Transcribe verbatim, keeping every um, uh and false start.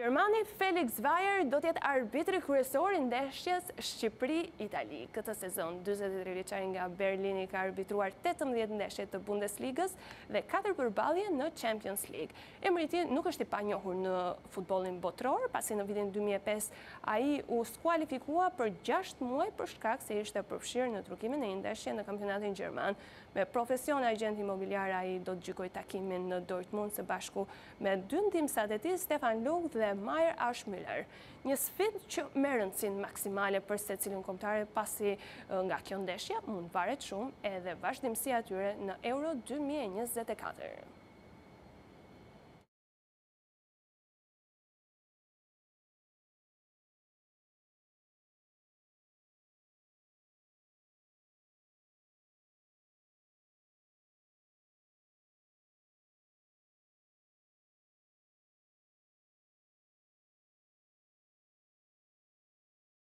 Gjermani Felix Zweier do t'jetë arbitri kryesor i ndeshjes Shqipëri-Itali. Këtë sezon, dyzet e tre vjeçari nga Berlini ka arbitruar tetëmbëdhjetë ndeshje të Bundesligës dhe katër përballje në Champions League. Emri i tij nuk është i panjohur në futbollin botror, pasi në vitin dy mijë e pesë ai u skualifikua për gjashtë muaj për shkak se ishte përfshirë në trukimin e një ndeshje në kampionatin gjerman. Me profesion agent imobiliar ai do të gjykojë takimin në Dortmund së bashku me dy ndihmësat e tij, Stefan Lung dhe Mayer Aschmüller. Një sfidë që merr rëndësinë maksimale për secilin kombëtar, pasi nga kjo ndeshje mund varet shumë edhe vazhdimësia e tyre në Euro dy mijë e njëzet e katër.